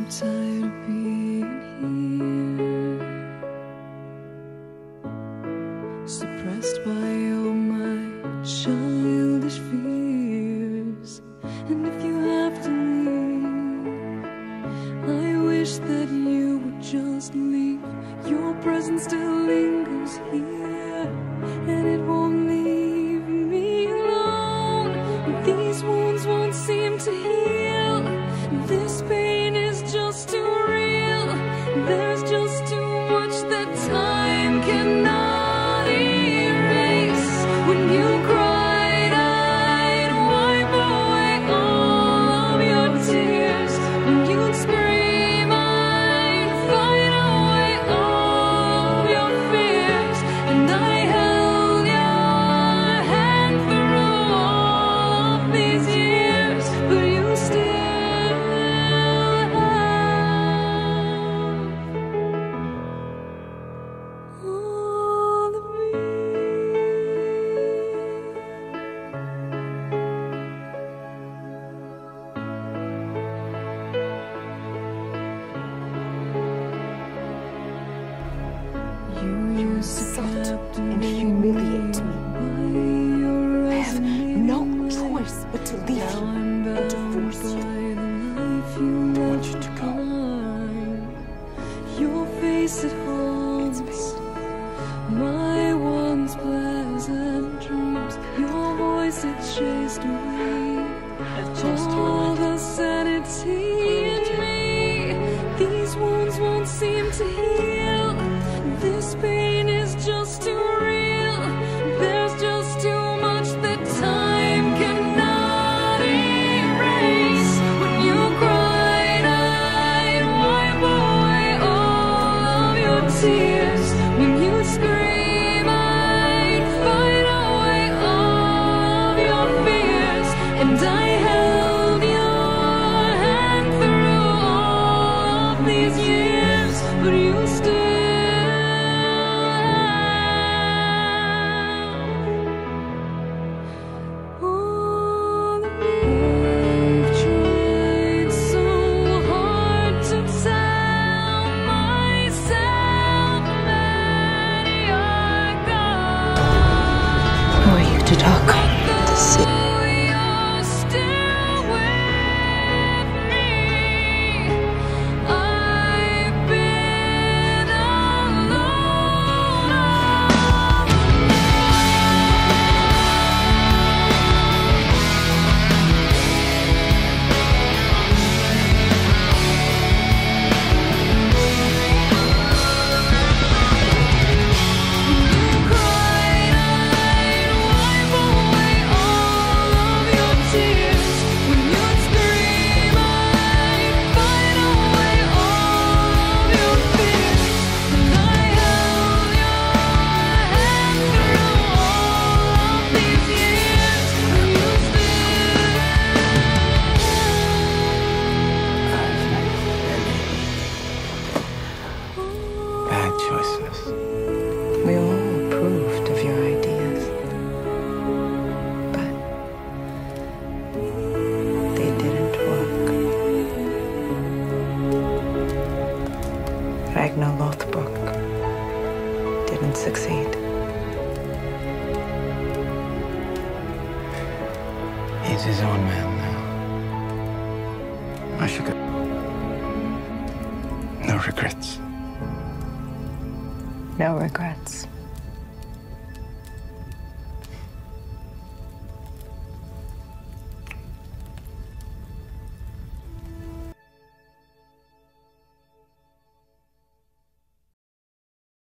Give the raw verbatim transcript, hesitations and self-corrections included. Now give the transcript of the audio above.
tired of being here, suppressed by all my childish fears. And if you have to leave, I wish that you would just leave. Your presence still lingers here, and it won't leave me alone. These wounds won't seem to heal. This pain is just too real. There's just too much that time cannot erase. When you cried, I'd wipe away all of your tears. When you'd scream, I'd fight away all of your fears. And I held your hand through all of these years, but you still all of me. You used to Insult captivate and humiliate me. by your I have no choice but to leave Now you I'm and to bound force by you. the life you I want left you to go. behind. Your face it haunts It's my once pleasant dreams. Your voice it chased away I've just all the sanity in me. These wounds won't seem to heal. This pain is just too real. There's just too much that time cannot erase. When you cried, I'd wipe away all of your tears. When you scream, I'd fight away all of your fears. And I held your hand through all of these years, but you still all of me. I've tried so hard to tell myself that you're gone. Who are you to talk? To see. You're still with me. I've been alone all cried, I'd wipe away all of your tears. When you'd scream, I'd fight away all of your fears. And I held your hand through all of these years, but you still Bad choices. We all approved of your ideas, but they didn't work. Ragnar Lothbrok didn't succeed. He's his own man now. I should go. No regrets. No regrets.